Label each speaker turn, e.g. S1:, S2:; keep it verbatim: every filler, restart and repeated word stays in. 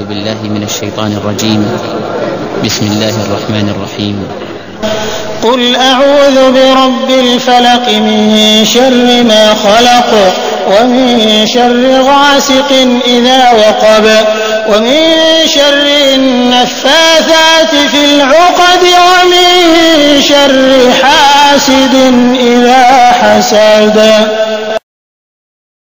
S1: بالله من الشيطان الرجيم. بسم الله الرحمن الرحيم.
S2: قل أعوذ برب الفلق من شر ما خلق ومن شر غاسق إذا وقب ومن شر النفاثات في العقد ومن شر حاسد إذا حسد.